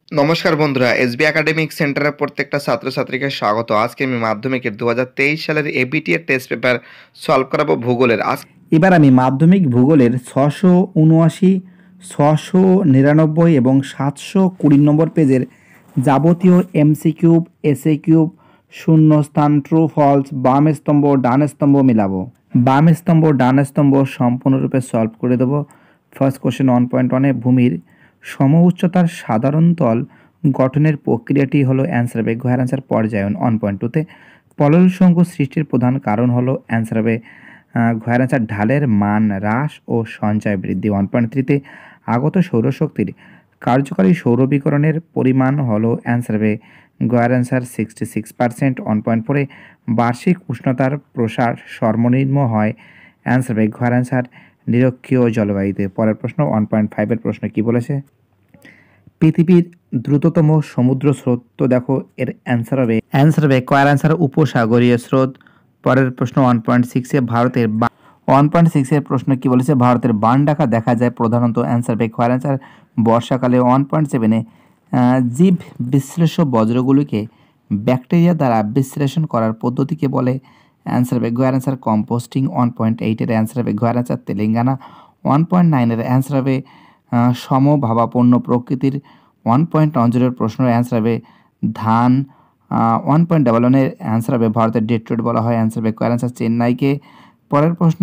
নমস্কার বন্ধুরা, SB academic সেন্টারের প্রত্যেকটা ছাত্রছাত্রীকে স্বাগত। আজকে আমি মাধ্যমিকের 2023 সালের এবিটিএ টেস্ট পেপার সলভ করাবো ভূগোলের। এবার আমি মাধ্যমিক ভূগোলের 679, 699 এবং 720 নম্বর পেজের যাবতীয় এমসি কিউব, এসএ কিউব, শূন্যস্থান, ট্রু ফলস, বাম স্তম্ভ ডান স্তম্ভ মিলাবো। বাম স্তম্ভ ডান স্তম্ভ সম্পূর্ণরূপে সলভ করে দেবো। ফার্স্ট কোশ্চেন 1.1-এ ভূমির সম উচ্চতার সাধারণ তল গঠনের প্রক্রিয়াটি হলো অ্যান্সার হবে ঘয়ের অ্যান্সার পর্যায়ন। 1.2-তে পলল শঙ্কু সৃষ্টির প্রধান কারণ হলো অ্যান্সার হবে ঘয়ের অ্যান্সার ঢালের মান হ্রাস ও সঞ্চয় বৃদ্ধি। 1.3-তে আগত সৌরশক্তির কার্যকারী সৌরবিকরণের পরিমাণ হলো অ্যান্সার হবে ঘয়ের অ্যান্সার 66%। 1.4-এ বার্ষিক উষ্ণতার প্রসার সর্বনিম্ন হয় অ্যান্সার হবে ঘয়ের অ্যান্সার নিরক্ষীয় জলবায়ুতে। পরের প্রশ্ন 1.5-এর প্রশ্ন কি বলেছে? পৃথিবীর দ্রুততম সমুদ্র স্রোত, তো দেখো এর অ্যান্সার হবে কয়ের অ্যান্সার উপসাগরীয় স্রোত। পরের প্রশ্ন 1.6-এ ভারতের 1.6-এর প্রশ্ন কি বলেছে? ভারতের বান ডাকা দেখা যায় প্রধানত অ্যান্সার হবে কয়ের অ্যান্সার বর্ষাকালে। 1.7-এ জীব বিশ্লেষ্য বজ্রগুলিকে ব্যাকটেরিয়া দ্বারা বিশ্লেষণ করার পদ্ধতিকে বলে অ্যান্সার হবে গয়ের অ্যান্সার কম্পোস্টিং। 1.8-এর অ্যান্সার হবে গয়ের অ্যান্সার তেলেঙ্গানা। 1.9-এর অ্যান্সার হবে সমভাবাপন্ন প্রকৃতির। 1.10-এর প্রশ্নের অ্যান্সার হবে ধান। 1.11-এর অ্যান্সার হবে ভারতের ডেট্রয়েট বলা হয় অ্যান্সার হবে কয়ের অ্যান্সার চেন্নাইকে। পরের প্রশ্ন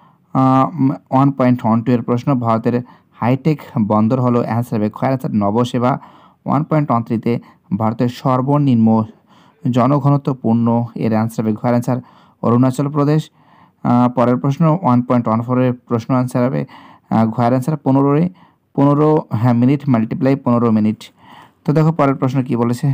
1.12-এর প্রশ্ন ভারতের হাইটেক বন্দর হলো অ্যান্সার হবে কয়ের অ্যান্সার নবসেবা। 1.13-তে ভারতের সর্বনিম্ন জনঘনত্বপূর্ণ এর অ্যান্সার হবে কয়ের অ্যান্সার অরুণাচল প্রদেশ। পরের প্রশ্ন 1.14-এর প্রশ্ন অ্যান্সার হবে ঘয়ের অ্যান্সার 15 মিনিট মাল্টিপ্লাই 15 মিনিট। তো দেখো পরের প্রশ্ন কি বলেছে?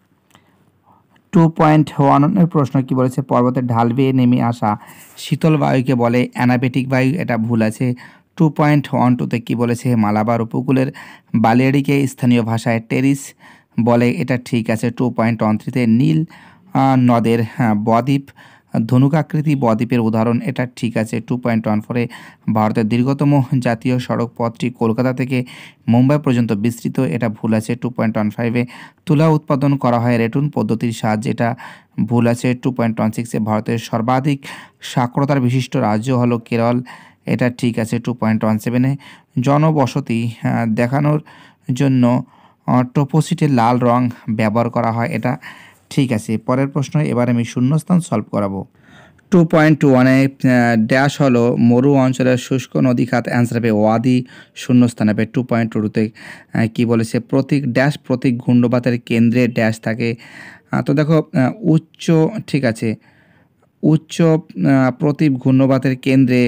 2.1-এর প্রশ্ন কি বলেছে? পর্বতের ঢাল বেয়ে নেমে আসা শীতল বায়ুকে বলে অ্যানাবেটিক বায়ু, এটা ভুল আছে। 2.12-তে কি বলেছে? মালাবার উপকূলের বালিয়াড়িকে স্থানীয় ভাষায় টেরিস বলে, এটা ঠিক আছে। 2.13-তে নীল নদের বদ্বীপ ধনুকাকৃতি বদ্বীপের উদাহরণ, এটা ঠিক আছে। 2.14-এ ভারতের দীর্ঘতম জাতীয় সড়ক পথটি কলকাতা থেকে মুম্বাই পর্যন্ত বিস্তৃত, এটা ভুল আছে। 2.15-এ তুলা উৎপাদন করা হয় রেটুন পদ্ধতির সাহায্যে, এটা ভুল আছে। 2.16-এ ভারতের সর্বাধিক সাক্ষরতার বিশিষ্ট রাজ্য হলো কেরল, এটা ঠিক আছে। 2.17-এ জনবসতি দেখানোর জন্য টোপোসিটে লাল রং ব্যবহার করা হয়, এটা ঠিক আছে। পরের প্রশ্ন এবার আমি শূন্যস্থান সলভ করাবো। 2.21-এ ড্যাশ হলো মরু অঞ্চলের শুষ্ক নদী খাত, অ্যান্সার হবে ওয়াদি, শূন্যস্থান হবে। 2.22-তে কী বলেছে? প্রতীক ড্যাশ প্রতীক ঘূর্ণবাতের কেন্দ্রে ড্যাশ থাকে। তো দেখো উচ্চ, ঠিক আছে, উচ্চ প্রতীপ ঘূর্ণবাতের কেন্দ্রে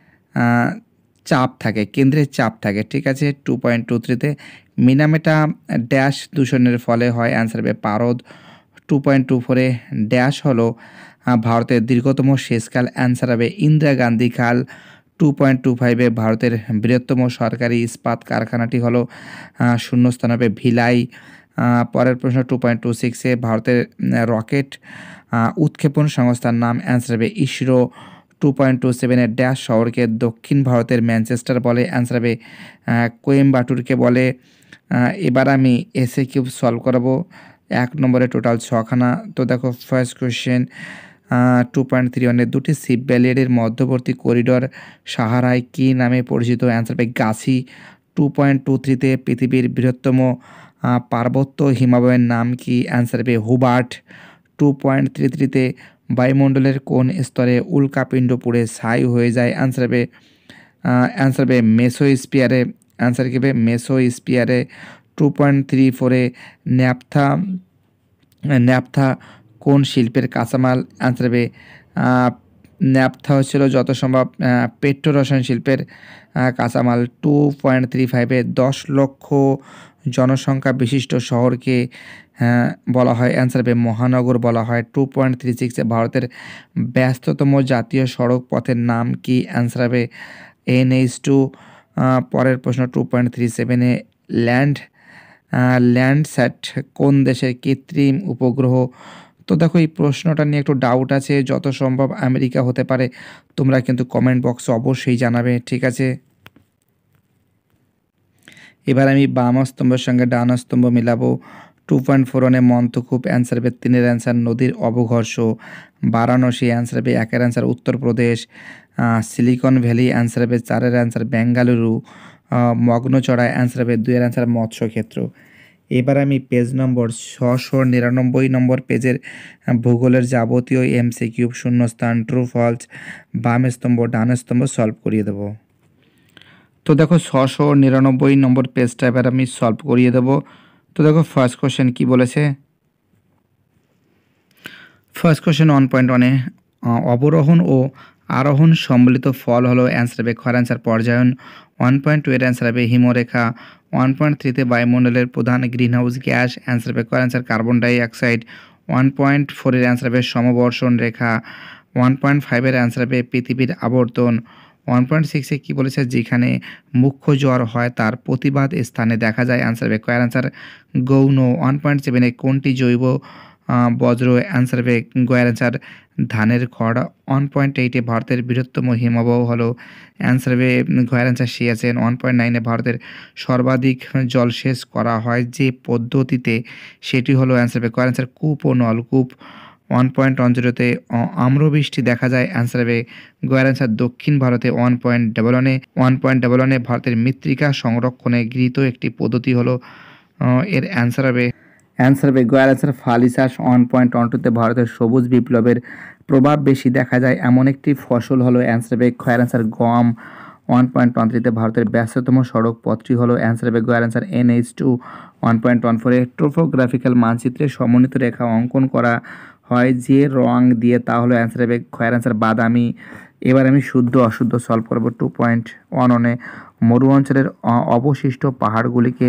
চাপ থাকে, কেন্দ্রে চাপ থাকে, ঠিক আছে। 2.23-তে মিনামেটা ড্যাশ দূষণের ফলে হয়, অ্যান্সার হবে পারদ। 2.24-এ ড্যাশ হলো ভারতের দীর্ঘতম সেচখাল, অ্যান্সার হবে ইন্দিরা গান্ধী খাল। 2.25-এ ভারতের বৃহত্তম সরকারি ইস্পাত কারখানাটি হলো শূন্যস্থান হবে ভিলাই। পরের প্রশ্ন 2.26-এ ভারতের রকেট উৎক্ষেপণ সংস্থার নাম, অ্যান্সার হবে ইসরো। 2.27-এ ড্যাশ শহরকে দক্ষিণ ভারতের ম্যানচেস্টার বলে, অ্যান্সার হবে কোয়েম্বাটুরকে বলে। এবার আমি এসএ কিউব সলভ করাবো। 1 নম্বরে টোটাল 6খানা। তো দেখো ফার্স্ট কোয়েশ্চেন 2.31-এ দুটি সিপ ব্যালিয়ারের মধ্যবর্তী করিডর সাহারায় কী নামে পরিচিত, অ্যান্সার হবে গাছি। 2.23-তে পৃথিবীর বৃহত্তম পার্বত্য হিমালয়ের নাম কি, অ্যান্সার হবে হুবার্ট। 2.33-তে বায়ুমণ্ডলের কোন স্তরে উল্কাপিণ্ড পুড়ে ছাই হয়ে যায়, অ্যান্সার হবে মেসোস্ফিয়ারে, অ্যান্সার কি হবে মেসোস্ফিয়ারে। 2.34-এ ন্যাপথা কোন শিল্পের কাঁচামাল, অ্যান্সার হবে ন্যাপথা হচ্ছিল যত সম্ভব পেট্রোরসায়ন শিল্পের কাঁচামাল। 2.35-এ 10 লক্ষ জনসংখ্যা বিশিষ্ট শহরকে বলা হয়, অ্যান্সার হবে মহানগর বলা হয়। 2.36-এ ভারতের ব্যস্ততম জাতীয় সড়ক পথের নাম কি, অ্যান্সার হবে NH2। পরের প্রশ্ন 2.37-এ ল্যান্ডস্যাট কোন দেশের কৃত্রিম উপগ্রহ? তো দেখো এই প্রশ্নটা নিয়ে একটু ডাউট আছে, যত সম্ভব আমেরিকা হতে পারে, তোমরা কিন্তু কমেন্ট বক্সে অবশ্যই জানাবে, ঠিক আছে। এবার আমি বাম স্তম্ভের সঙ্গে ডান স্তম্ভ মিলাবো। 2.4 ওয়ানে মন্তকূপ, অ্যান্সার হবে 3-এর অ্যান্সার নদীর অবঘর্ষ। বারাণসী, অ্যান্সার হবে 1-এর answer Uttar Pradesh. Silicon valley, answer হবে 4-এর অ্যান্সার বেঙ্গালুরু। মগ্নচড়া, অ্যান্সার হবে 2-এর অ্যান্সার মৎস্যক্ষেত্র। এবার আমি পেজ নম্বর 699 নম্বর পেজের ভূগোলের যাবতীয় এমসিকিউ, শূন্যস্থান, ট্রু ফলস, বাম স্তম্ভ ডান স্তম্ভ সলভ করিয়ে দেবো। তো দেখো 699 নম্বর পেজটা এবার আমি সলভ করিয়ে দেবো। তো দেখো ফার্স্ট কোশ্চেন কি বলেছে। ফার্স্ট কোশ্চেন 1.1-এ অবরোহণ ও আরোহণ সম্মিলিত ফল হলো, অ্যান্সার হবে খর অ্যান্সার পর্যায়ন। 1.2 এর অ্যান্সার হবে হিমরেখা। 1.3-তে বায়ুমণ্ডলের প্রধান গ্রিনহাউস গ্যাস, অ্যান্সার হবে খর অ্যান্সার কার্বন ডাইঅক্সাইড। 1.4-এর অ্যান্সার হবে সমবর্ষণ রেখা। 1.5-এর অ্যান্সার হবে পৃথিবীর আবর্তন। 1.6-এ কী বলেছে, যেখানে মুখ্য জ্বর হয় তার প্রতিবাদ স্থানে দেখা যায়, অ্যান্সার হবে কয়ের অ্যান্সার গৌণ। 1.7-এ কোনটি জৈব বজ্র, অ্যান্সার হবে গয়ের অ্যান্সার ধানের খড়। 1.8-এ ভারতের বৃহত্তম হিমবাহ হলো, অ্যান্সার হবে গয়ের অ্যান্সার সিয়াচেন। 1.9-এ ভারতের সর্বাধিক জলসেচ করা হয় যে পদ্ধতিতে, সেটি হলো, অ্যান্সার হবে গয়ের অ্যান্সার কূপ ও নলকূপ। 1.10-তে আম্রবৃষ্টি দেখা যায়, অ্যান্সার হবে গয়ের অ্যান্সার দক্ষিণ ভারতে। 1.11-এ ভারতের মৃত্তিকা সংরক্ষণে গৃহীত একটি পদ্ধতি হলো, এর অ্যান্সার হবে গয়ের অ্যান্সার ফালি চাষ। 1.12-তে ভারতের সবুজ বিপ্লবের প্রভাব বেশি দেখা যায় এমন একটি ফসল হলো, অ্যান্সার হবে খয়ের অ্যান্সার গম। 1.13-তে ভারতের ব্যস্ততম সড়ক পথটি হলো, অ্যান্সার হবে গয়ের অ্যান্সার NH2। 1.14-এ ট্রোপোগ্রাফিক্যাল মানচিত্রে সমন্বিত রেখা অঙ্কন করা হয় যে রং দিয়ে, তা হলো, অ্যান্সার হবে খয়ের অ্যান্সার বাদামি। এবার আমি শুদ্ধ অশুদ্ধ সলভ করবো। 2.11-এ মরু অঞ্চলের অবশিষ্ট পাহাড়গুলিকে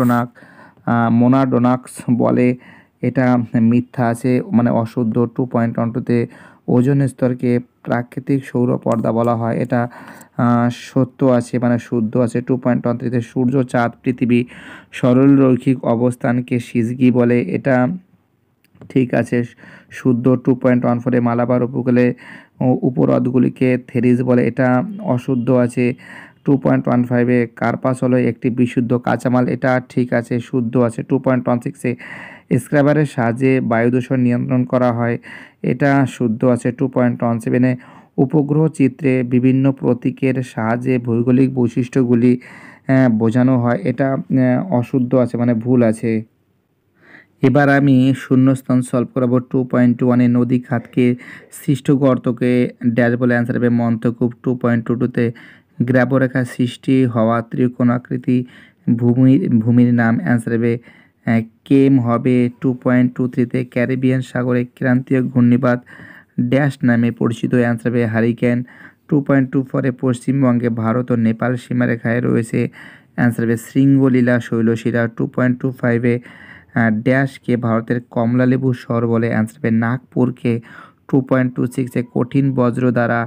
মোনাডোনাক্স বলে, এটা মিথ্যা আছে, মানে অশুদ্ধ। 2.12-তে ওজোন স্তরকে প্রাকৃতিক সৌর পর্দা বলা হয়, এটা সত্য আছে, মানে শুদ্ধ আছে। 2.13-তে সূর্য, চাঁদ, পৃথিবী সরল রৈখিক অবস্থানকে সিজগি বলে, এটা ঠিক আছে, শুদ্ধ। 2.14-এ মালাবার উপকূলে উপহ্রদগুলিকে থেরিস বলে, এটা অশুদ্ধ আছে। 2.15-এ কার্পাস হলো একটি বিশুদ্ধ কাঁচামাল, এটা ঠিক আছে, শুদ্ধ আছে। 2.16-এ স্ক্র্যাবারের সাহায্যে বায়ুদূষণ নিয়ন্ত্রণ করা হয়, এটা শুদ্ধ আছে। 2.17-এ উপগ্রহ চিত্রে বিভিন্ন প্রতীকের সাহায্যে ভৌগোলিক বৈশিষ্ট্যগুলি বোঝানো হয়, এটা অশুদ্ধ আছে, মানে ভুল আছে। এবার আমি শূন্যস্থান সলভ করাবো। 2.21-এ নদী খাতকে সৃষ্ট গর্তকে ড্যাশ বলে, অ্যান্সার হবে মন্তকূপ। 2.22-তে গ্রাবরেখা সৃষ্টি হওয়া ত্রিকোণাকৃতি ভূমির নাম, অ্যান্সার হবে কেম হবে। 2.23-তে ক্যারিবিয়ান সাগরে ক্রান্তীয় ঘূর্ণিপাত ড্যাশ নামে পরিচিত, অ্যান্সার হবে হারিকেন। 2.24-এ পশ্চিমবঙ্গে ভারত ও নেপাল সীমারেখায় রয়েছে, অ্যান্সার হবে শৃঙ্গলীলা শৈলশিরা। 2.25-এ ড্যাশকে ভারতের কমলালেবু শহর বলে, অ্যান্সার হবে নাগপুরকে। 2.26-এ কঠিন বজ্র দ্বারা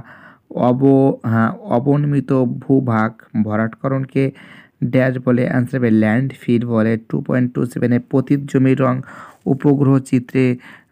অবনমিত ভূভাগ ভরাটকরণকে ড্যাশ বলে, অ্যান্সার হবে ল্যান্ড ফিল বলে। 2.27-এ পতিত জমির রং উপগ্রহ চিত্রে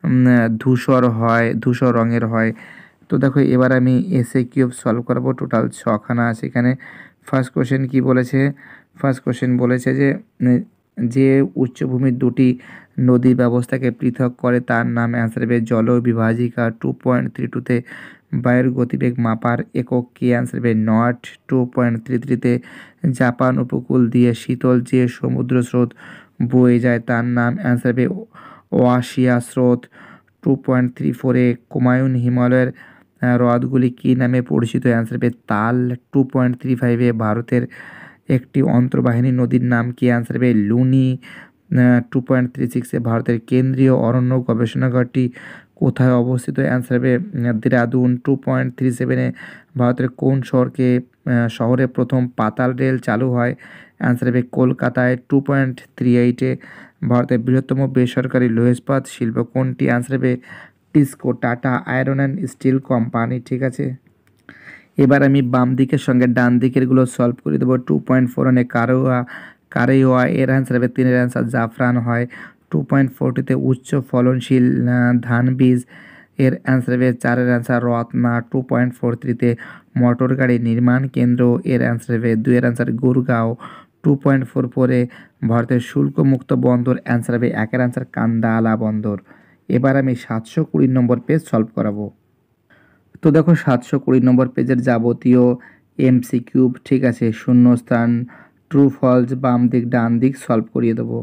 ধূসর রঙের হয়। তো দেখো এবার আমি এসএ কিউব সলভ করবো। টোটাল 6খানা আছে এখানে। ফার্স্ট কোশ্চেন কি বলেছে, ফার্স্ট কোশ্চেন বলেছে যে উচ্চভূমির দুটি নদী ব্যবস্থাকে পৃথক করে তার নাম, অ্যান্সার হবে জলবিভাজিকা। 2.32-তে বায়ুর গতিবেগ মাপার একক কি, অ্যান্সার হবে নট। 2.33-তে জাপান উপকূল দিয়ে শীতল যে সমুদ্র স্রোত বয়ে যায় তার নাম, অ্যান্সার হবে ওয়াশিয়া স্রোত। 2.34-এ কুমায়ুন হিমালয়ের হ্রদগুলি কী নামে পরিচিত, অ্যান্সার হবে তাল। 2.35-এ ভারতের একটি অন্তর্বাহিনী নদীর নাম কি, অ্যান্সার হবে লুনি। 2.36-এ ভারতের কেন্দ্রীয় অরণ্য গবেষণাগারটি কোথায় অবস্থিত, অ্যান্সার হবে দেরাদুন। 2.37-এ ভারতের কোন শহরে প্রথম পাতাল রেল চালু হয়, অ্যান্সার হবে কলকাতায়। 2.38-এ ভারতের বৃহত্তম বেসরকারি লৌহ ইস্পাত শিল্প কোনটি, অ্যান্সার হবে TISCO, Tata iron and steel company, ঠিক আছে। এবার আমি বাম দিকের সঙ্গে ডান দিকেরগুলো সলভ করে দেবো। 2.41-এ কারেওয়া এর অ্যান্সার হবে 3-এর অ্যান্সার জাফরান হয়। 2.40-তে উচ্চ ফলনশীল ধান বীজ, এর অ্যান্সার হবে 4-এর অ্যান্সার রত্না। 2.43-তে মোটর গাড়ি নির্মাণ কেন্দ্র, এর অ্যান্সার হবে 2-এর অ্যান্সার গুরগাঁও। 2.44-এ ভারতের শুল্কমুক্ত বন্দর, অ্যান্সার হবে একের অ্যান্সার কান্দালা বন্দর। এবার আমি 720 নম্বর পেজ সলভ করাবো। তো দেখো 720 নম্বর পেজের যাবতীয় এমসিকিউ, ঠিক আছে, শূন্যস্থান, ট্রু ফলস, বাম দিক ডান দিক সলভ করিয়ে দেবো।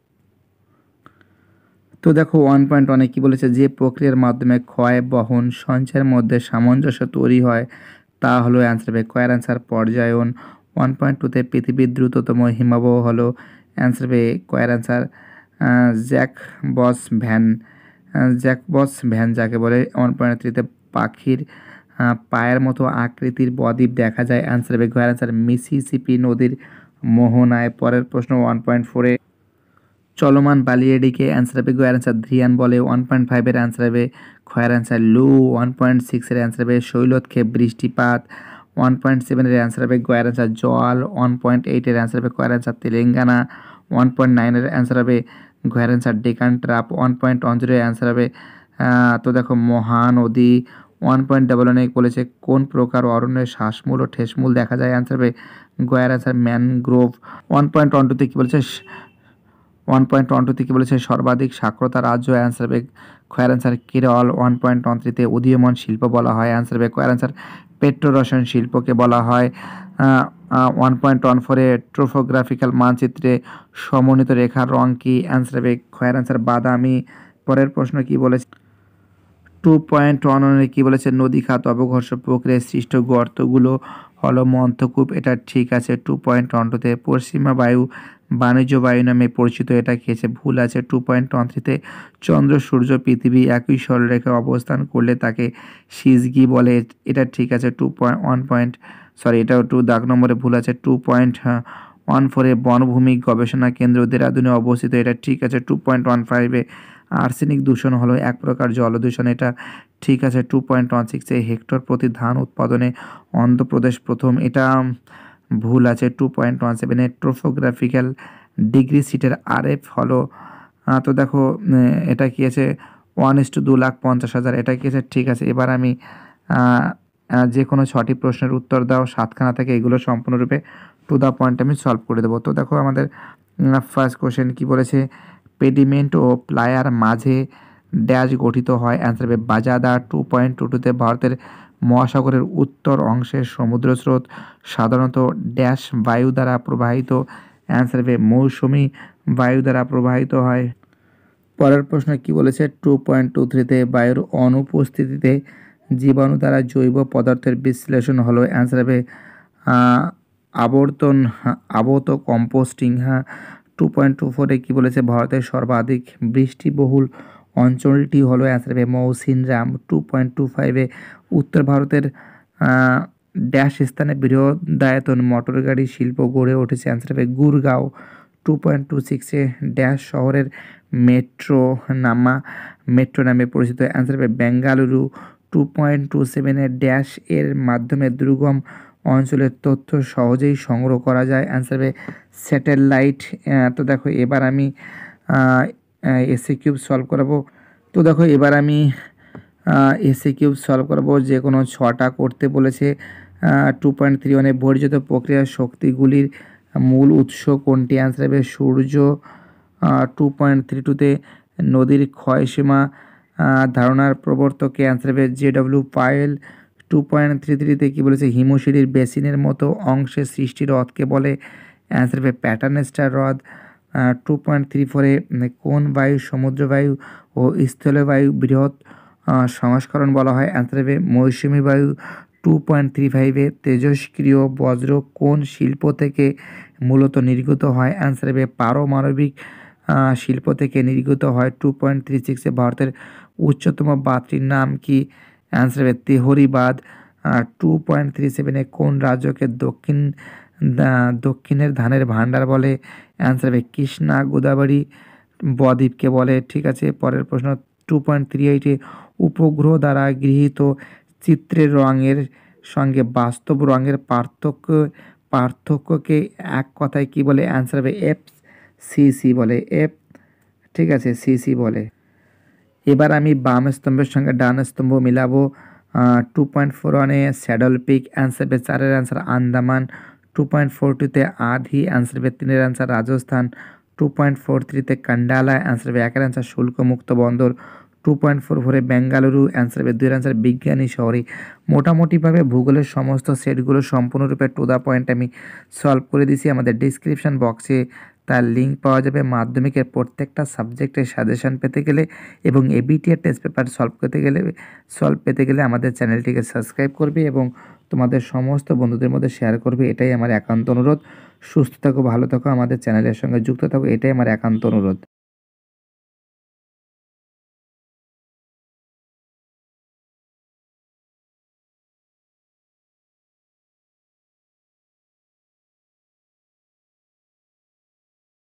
তো দেখো 1.1-এ কী বলেছে, যে প্রক্রিয়ার মাধ্যমে ক্ষয় বহন সঞ্চয়ের মধ্যে সামঞ্জস্য তৈরি হয় তা হলো অ্যান্সার হবে কয়ের অ্যান্সার পর্যায়ন। 1.2-তে পৃথিবীর দ্রুততম হিমবাহ হলো অ্যান্সার হবে কয়ের অ্যান্সার জ্যাকবস ভ্যান যাকে বলে। 1.3-তে পাখির পায়ের মতো আকৃতির বদ্বীপ দেখা যায়, অ্যান্সার হবে কয়ের অ্যান্সার মিসিসিপি নদীর মোহনায়। পরের প্রশ্ন 1.4-এ চলমান বালিয়াড়িকে অ্যান্সার হবে গয়ের অ্যান্সার ধ্রিয়ান বলে। 1.5-এর অ্যান্সার হবে খয়ের অ্যান্সার লু। 1.6-এর অ্যান্সার হবে শৈলক্ষেপ বৃষ্টিপাত। 1.7-এর অ্যান্সার হবে গয়ের অ্যান্সার জল। 1.8-এর অ্যান্সার হবে কয়ের অ্যান্সার তেলেঙ্গানা। 1.9-এর অ্যান্সার হবে গয়ের অ্যান্সার ডেকান ট্রাপ। 1.10-এর অ্যান্সার হবে তো দেখো মহানদী। 1.11-এ বলেছে কোন প্রকার অরণ্যের শ্বাসমূল ও ঠেসমূল দেখা যায়, অ্যান্সার হবে গয়ের অ্যান্সার ম্যানগ্রোভ। 1.12-তে কী বলেছে 1.12 থেকে বলেছে সর্বাধিক সাক্ষরতা রাজ্য, অ্যান্সার হবে খয়ের অ্যান্সার কেরল। 1.13-তে উদীয়মান শিল্প বলা হয়, অ্যান্সার হবে খয়ের অ্যান্সার পেট্রোরসায়ন শিল্পকে বলা হয়। 1.14-এ ট্রোপোগ্রাফিক্যাল মানচিত্রে সমন্বিত রেখার রং কি, অ্যান্সার হবে খয়ের অ্যান্সার বাদামি। পরের প্রশ্ন কি বলেছে 2.11-এ কী বলেছে, নদী খাত অবঘর্ষ প্রক্রিয়ায় সৃষ্ট গর্তগুলো হলো মন্থকূপ, এটা ঠিক আছে। 2.12-তে পশ্চিমা বায়ু বাণিজ্য বায়ু নামে পরিচিত, এটা খেয়েছে, ভুল আছে। 2.13-তে চন্দ্র সূর্য পৃথিবী একই সরলরেখায় অবস্থান করলে তাকে সিজগি বলে, এটা ঠিক আছে। 2.1 এটাও 2 দাগ নম্বরে ভুল আছে। 2.14-এ বনভূমি গবেষণা কেন্দ্র দেরাদুনে অবস্থিত, এটা ঠিক আছে। 2.15-এ আর্সেনিক দূষণ হলো এক প্রকার জলদূষণ, এটা ঠিক আছে। 2.16-এ হেক্টর প্রতি ধান উৎপাদনে অন্ধ্রপ্রদেশ প্রথম, এটা ভুল আছে। 2.17-এ ট্রোপোগ্রাফিক্যাল ডিগ্রি সিটের আরএফ হলো তো দেখো এটা কি আছে 1:2,50,000, এটা কি আছে, ঠিক আছে। এবার আমি যে কোনো 6টি প্রশ্নের উত্তর দাও 7খানা থেকে, এগুলো সম্পূর্ণরূপে টু দ্য পয়েন্ট আমি সলভ করে দেবো। তো দেখো আমাদের ফার্স্ট কোশ্চেন কি বলেছে, পেডিমেন্ট ও প্লায়ার মাঝে ড্যাশ গঠিত হয়, অ্যান্সার হবে বাজাদা। 2.22-তে ভারতের মহাসাগরের উত্তর অংশের সমুদ্র স্রোত সাধারণত ড্যাশ বায়ু দ্বারা প্রবাহিত, অ্যান্সার হবে মৌসুমি বায়ু দ্বারা প্রবাহিত হয়। পরের প্রশ্ন কি বলেছে, 2.23-তে বায়ুর অনুপস্থিতিতে জীবাণু দ্বারা জৈব পদার্থের বিশ্লেষণ হলো, অ্যান্সার হবে আবর্ত কম্পোস্টিং। 2.24-এ কী বলেছে, ভারতের সর্বাধিক বৃষ্টিবহুল অঞ্চলটি হলো, অ্যান্সার হবে মৌসিনরাম। 2.25-এ উত্তর ভারতের ড্যাশ স্থানে বৃহদায়তন মোটরগাড়ি শিল্প গড়ে উঠেছে, অ্যান্সার হবে গুরগাঁও। 2.26-এ ড্যাশ শহরের মেট্রো নামে পরিচিত, অ্যান্সার হবে বেঙ্গালুরু। 2.27-এ ড্যাশ এর মাধ্যমে দুর্গম অঞ্চলের তথ্য সহজেই সংগ্রহ করা যায়, অ্যান্সার হবে স্যাটেলাইট। তো দেখো এবার আমি এসএ কিউব সলভ করাবো। তো দেখো এবার আমি এসএ কিউব সলভ করাবো, যে কোনো 6টা করতে বলেছে। 2.31-এ বর্জিত প্রক্রিয়ার শক্তিগুলির মূল উৎস কোনটি, অ্যান্সার হবে সূর্য। 2.32-তে নদীর ক্ষয়সীমা ধারণার প্রবর্তকে, অ্যান্সার হবে জেডব্লিউ পায়েল। 2.33-তে কী বলেছে, হিমশিরির বেসিনের মতো অংশের সৃষ্টি হ্রদকে বলে, অ্যান্সার হবে প্যাটার্নেস্টার হ্রদ। 2.34-এ কোন বায়ু সমুদ্রবায়ু ও স্থলীয় বায়ু বৃহৎ সংস্করণ বলা হয়, অ্যান্সার হবে মৌসুমী বায়ু। 2.35-এ তেজস্ক্রিয় বজ্র কোন শিল্প থেকে মূলত নির্গত হয়, অ্যান্সার হবে পারমাণবিক শিল্প থেকে নির্গত হয়। 2.36-এ ভারতের উচ্চতম বাঁধটির নাম কি, অ্যান্সার হবে তেহরি বাঁধ। 2.37-এ কোন রাজ্যকে দক্ষিণের ধানের ভাণ্ডার বলে, অ্যান্সার হবে কৃষ্ণা গোদাবরী বদ্বীপকে বলে, ঠিক আছে। পরের প্রশ্ন 2.38-এ উপগ্রহ দ্বারা গৃহীত চিত্রের রঙের সঙ্গে বাস্তব রঙের পার্থক্যকে এক কথায় কি বলে, অ্যান্সার হবে সিসি বলে, ঠিক আছে, সিসি বলে। এবার আমি বাম স্তম্ভের সঙ্গে ডান স্তম্ভ মিলাবো। 2.41-এ স্যাডল পিক, অ্যান্সার হবে 4-এর অ্যান্সার আন্দামান। 2.42 आधी आंसर হবে 3 এর आंसर राजस्थान। 2.43 कंडाला आंसर হবে 1 এর आंसर শুল্কমুক্ত বন্দর। 2.44 বেঙ্গালুরু आंसर হবে 2 এর आंसर বিজ্ঞানী শহরে। মোটামুটিভাবে ভূগোলের সমস্ত সেটগুলো সম্পূর্ণরূপে টু দা পয়েন্ট আমি সলভ করে দিয়েছি। আমাদের ডিসক্রিপশন বক্সে তার লিঙ্ক পাওয়া যাবে। মাধ্যমিকের প্রত্যেকটা সাবজেক্টের সাজেশন পেতে গেলে এবং এবিটিএ টেস্ট পেপার সলভ পেতে গেলে আমাদের চ্যানেলটিকে সাবস্ক্রাইব করবে এবং তোমাদের সমস্ত বন্ধুদের মধ্যে শেয়ার করবে, এটাই আমার একান্ত অনুরোধ। সুস্থ থাকো, ভালো থাকো, আমাদের চ্যানেলের সঙ্গে যুক্ত থাকো, এটাই আমার একান্ত অনুরোধ।